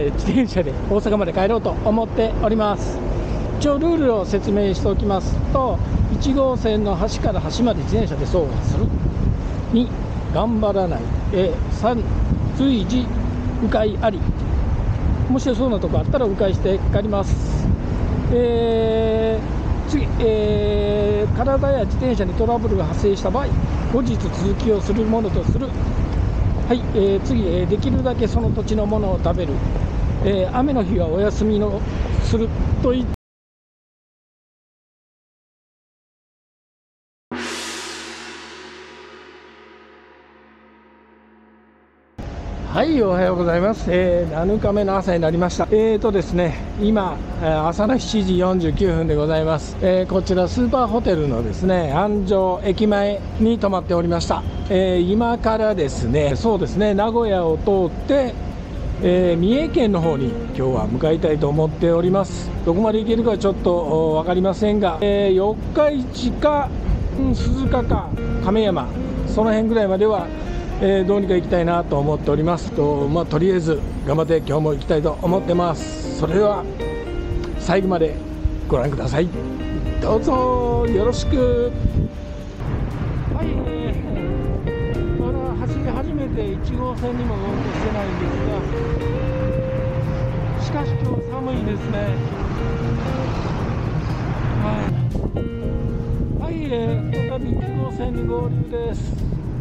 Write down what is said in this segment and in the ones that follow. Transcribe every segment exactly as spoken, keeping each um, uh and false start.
えー、自転車で大阪まで帰ろうと思っております。一応ルールを説明しておきますと、いち号線の端から端まで自転車で走破する、に頑張らない、えー、さん随時迂回あり、もしそうなとこあったら迂回して帰ります。えー、次、えー、体や自転車にトラブルが発生した場合、後日続きをするものとする。はい、えー、次、えー、できるだけその土地のものを食べる、えー、雨の日はお休みのするといった。はい、おはようございます。えー、なのかめの朝になりました。えーとですね、今、朝のしちじよんじゅうきゅうふんでございます。えー、こちらスーパーホテルのですね、安城駅前に泊まっておりました。えー、今からですね、そうですね、名古屋を通って、えー、三重県の方に今日は向かいたいと思っております。どこまで行けるかちょっと分かりませんが、えー、四日市か、うん、鈴鹿か亀山、その辺ぐらいまではえー、どうにか行きたいなと思っておりますと、まあ、とりあえず頑張って今日も行きたいと思ってます。それでは最後までご覧ください。どうぞよろしく。はい、えー、まだ走り始めていち号線にも乗ろうとしてないんですが、しかし今日寒いですね。はい、はい、えー、再びいち号線に合流です。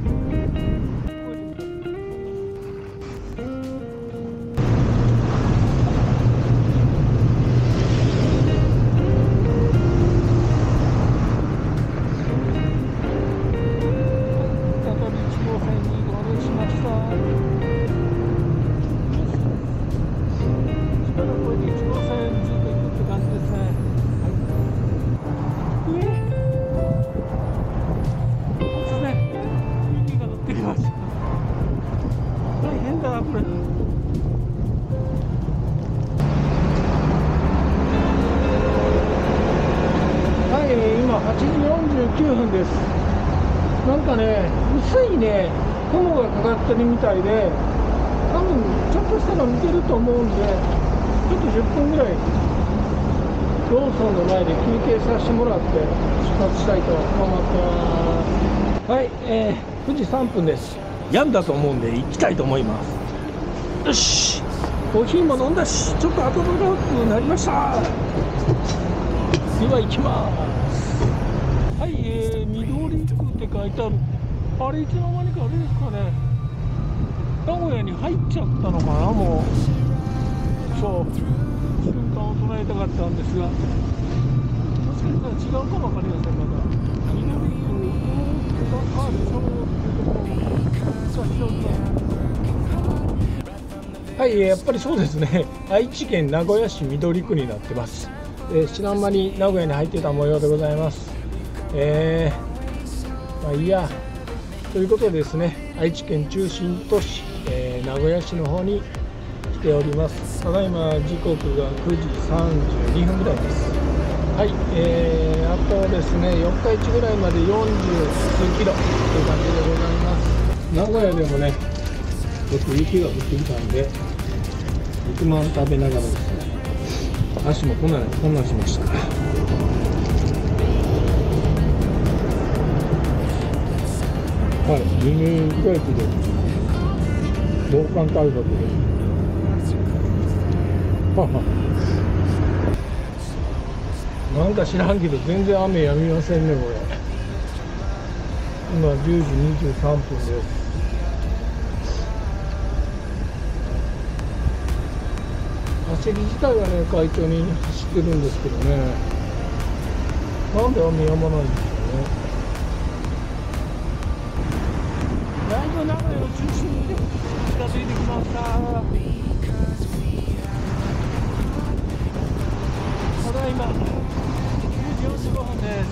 はちじよんじゅうきゅうふんです。なんかね、薄いね、雲がかかってるみたいで、多分ちょっとしたら抜けると思うんで、ちょっとじゅっぷんぐらい、ローソンの前で休憩させてもらって、出発したいと思ってます。はい、えー、くじさんぷんです。やんだと思うんで、行きたいと思います。よし、コーヒーも飲んだし、ちょっと暖かくなりました。では行きます。はい、えー、緑区って書いてある。あれいつの間にかあれですかね、名古屋に入っちゃったのかな。もうそう瞬間を捉えたかったんですが、もしかしたら違うかもわかりません。まだ緑区があるそういうところも使っております。はい、やっぱりそうですね、愛知県名古屋市緑区になってます。えー、知らん間に名古屋に入ってた模様でございます。えー、まあいいやということでですね、愛知県中心都市、えー、名古屋市の方に来ております。ただいま時刻がくじさんじゅうにふんぐらいです。はい、えー、あとですね四日市ぐらいまでよんじゅうすうキロという感じでございます。名古屋でもねちょっと雪が降ってきたんで肉まん食べながらですね、足もこんなんこんなんしました。はい、にねんぐらいで防寒対策でははなんか知らんけど全然雨やみませんね。これ今じゅうじにじゅうさんぷんです。走り自体はね快調に走ってるんですけどね、なんで雨やまないんですかね。だいぶ名古屋の中心に近づいてきました。ただいまじゅうじよんじゅうごふんです。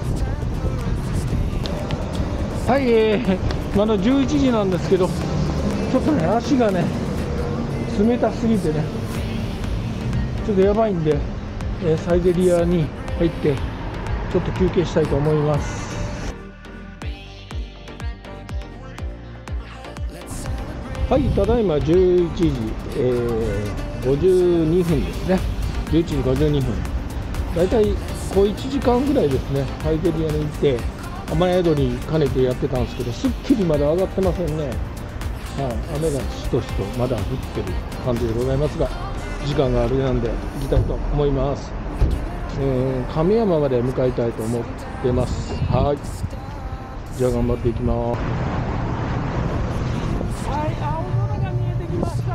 はい、えー、まだじゅういちじなんですけど、ちょっとね足がね冷たすぎてねちょっとやばいんで、えー、サイゼリヤに入ってちょっと休憩したいと思います。 はい、ただいまじゅういちじ、えー、ごじゅうにふんですね。じゅういちじごじゅうにふん。だいたい小いちじかんぐらいですね、サイゼリヤに行って、雨宿り兼ねてやってたんですけど、すっきりまだ上がってませんね。はい、雨がしとしとまだ降ってる感じでございますが、時間があれなんで行きたいと思います。うん、亀山まで向かいたいと思ってます。はい、じゃあ頑張っていきます。はい、青空が見えてきました。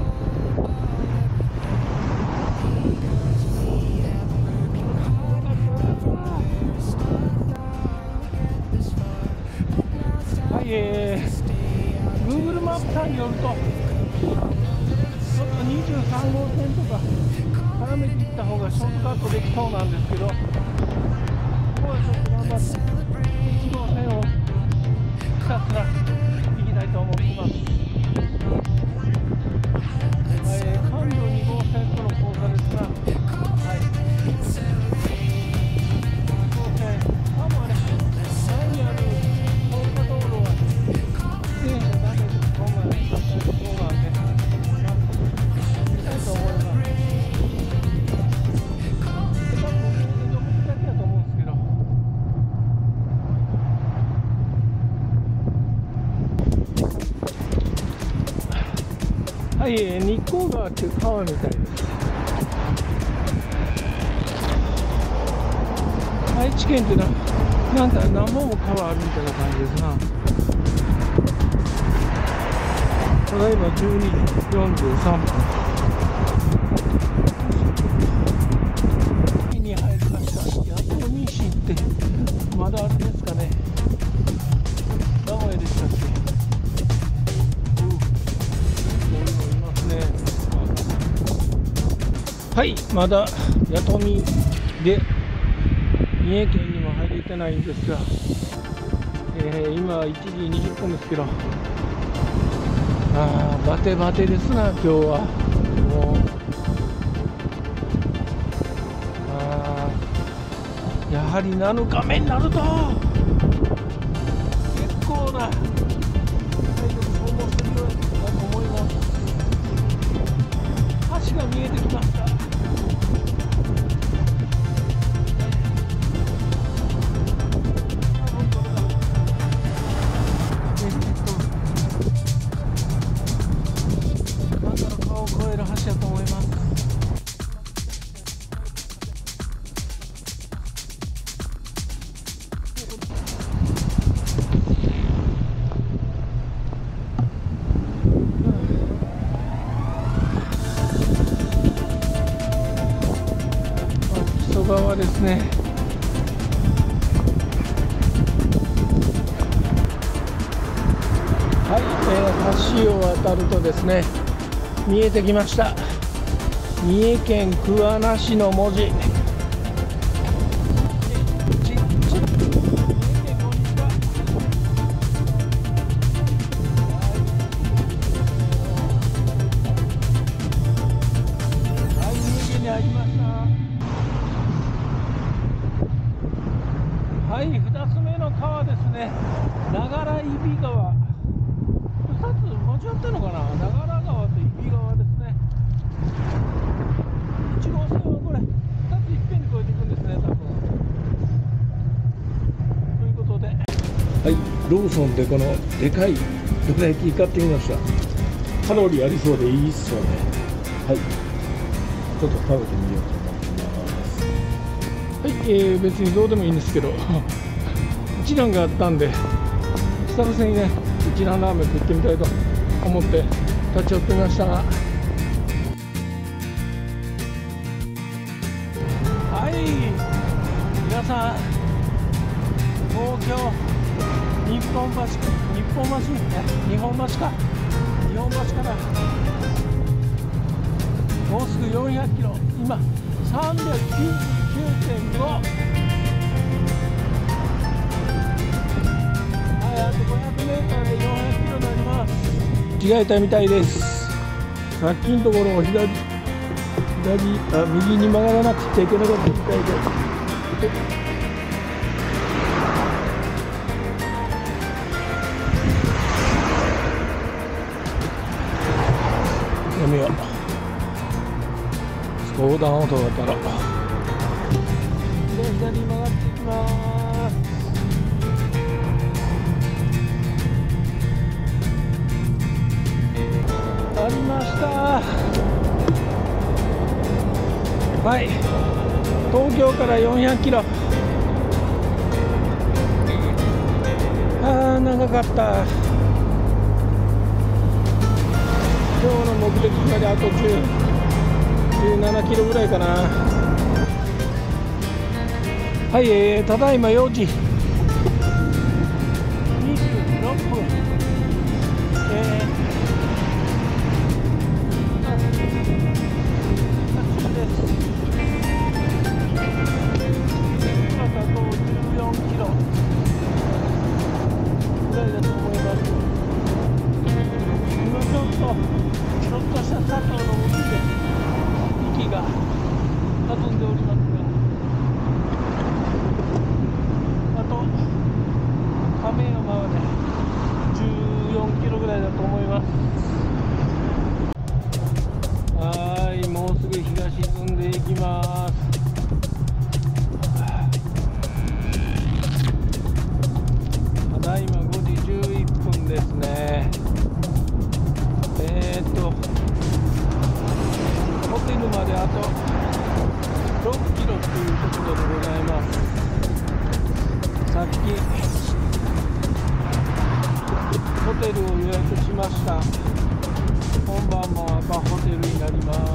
はい、えー、Google マップさんによると、ちょっとにじゅうさんごうせんとか絡めていった方がショートカットできそうなんですけど、ここはちょっと頑張っていちごうせんをひたすら行きたいと思っています。えー、環状にごうせんとの交差ですが、はい、にごうせん、あ、もうあれ、前にある高架道路は自転車ダメです。こんなんで、そうなんで、行きたいと思います。多分、どこだけだと思うんですけど。はい、日光川っていう川みたいです。愛知県ってな、なんか何本も川あるみたいな感じですな。ただいまじゅうにじよんじゅうさんぷん。海に入りました。やっとミシンってまだあれですかね。名古屋でしたっけ。はい、まだ弥富で三重県にも入れてないんですが、えー、今いちじにじゅっぷんですけど、あーバテバテですな今日は。もうあーやはりなのかめになると結構な体力消耗するようだと思います。橋が見えてきました。川ですね。はい、えー、橋を渡るとですね、見えてきました。三重県桑名市の文字。はい、ふたつめの川ですね。長良揖斐川。ふたつ間違ってるのかな。長良川と揖斐川ですね。いちごうせんはこれふたついっぺんに越えていくんですね、多分。ということで、はい、ローソンでこのでかいどら焼き買ってみました。カロリーありそうでいいっすよね。はい、ちょっと食べてみようと思ってます。はい、えー、別にどうでもいいんですけど一蘭があったんで久々にね一蘭ラーメン食ってみたいと思って立ち寄ってみましたが、はい、皆さん東京日本橋日本橋日本橋か日本橋からもうすぐよんひゃくキロ、今さんびゃくきゅうじゅうきゅうてんご、はい、あとごひゃくメートルでよんひゃくキロになります。間違えたみたいです。さっきのところを左左あ右に曲がらなくちゃいけなかったみたいで、 横断歩道渡ろう。で左に曲がっていきます。ありました。はい、東京からよんひゃくキロ。あー長かった。今日の目的まであとじゅう、じゅうななキロぐらいかな。はい、えー、ただいまよじにじゅうろっぷん。えーホテルを予約しました。本番もアパホテルになります。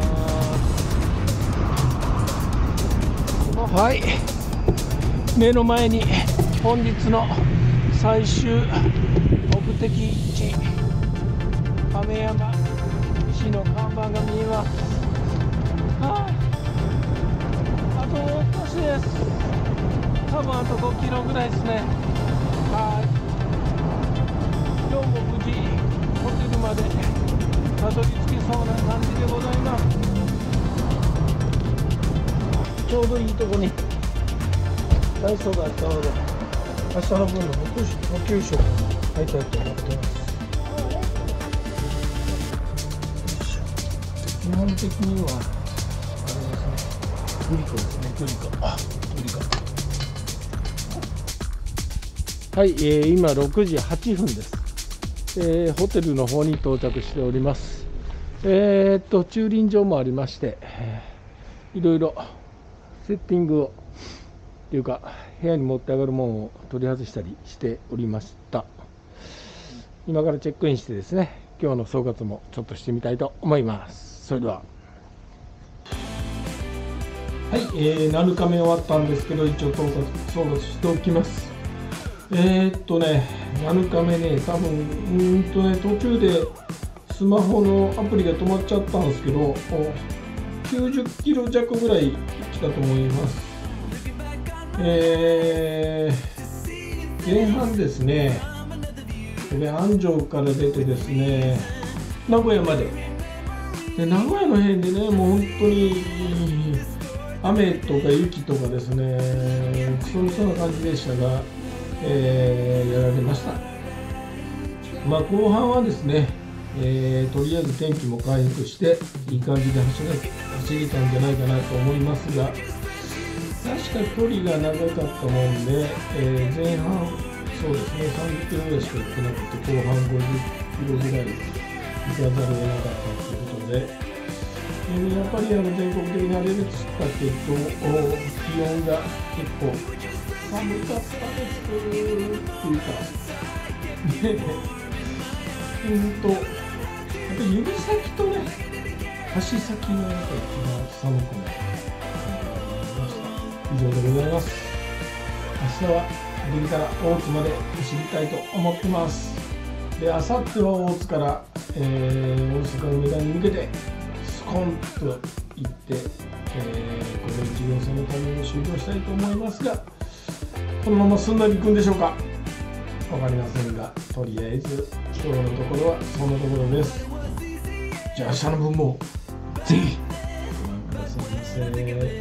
はい、目の前に本日の最終目的地亀山市の看板が見えます。ああ、あともう少しです。多分あとごキロぐらいですね。はい、今日も無事ホテルまでたどり着けそうな感じでございます。ちょうどいいとこにダイソーがあったので、明日の分の補給食を買いたいと思っています。基本的にはあれですね、グリコですね。グリコ、あ、グリコ。はい、えー、今ろくじはっぷんです。えー、ホテルの方に到着しております。えー、っと駐輪場もありまして、えー、いろいろセッティングをというか部屋に持って上がるものを取り外したりしておりました。今からチェックインしてですね、今日の総括もちょっとしてみたいと思います。それでは、はい、えー、ななかめ終わったんですけど、一応総括総括しておきます。えー、っとね、ななかめね、多分うんとね、途中でスマホのアプリが止まっちゃったんですけど、きゅうじゅっキロ弱ぐらい来たと思います。えー、前半ですね、安城から出てですね、名古屋まで。で名古屋の辺でね、もう本当に雨とか雪とかですね、そんな感じでしたが、えー、やられました。まあ、後半はですね、えー、とりあえず天気も回復していい感じで走れ、走れたんじゃないかなと思いますが、確か距離が長かったもんで、えー、前半そうですねさんじゅっキロぐらいしか行ってなくて、後半ごじゅっキロぐらい行かざるを得なかったということで、えー、やっぱりあの全国的なレベルだけど気温が結構寒かったですっていうか、うんと、やっぱり指先とね、足先がやっぱり一番寒くなる。以上でございます。明日はできたら大津まで走りたいと思ってます。で、明後日は大津から、えー、大阪梅田に向けてスコンと行って、えー、このいち号線の旅を終了したいと思いますが、このまますんなり行くんでしょうか、わかりませんが、とりあえず今日のところはそんなところです。じゃあ明日の分もぜひご覧くださいませ。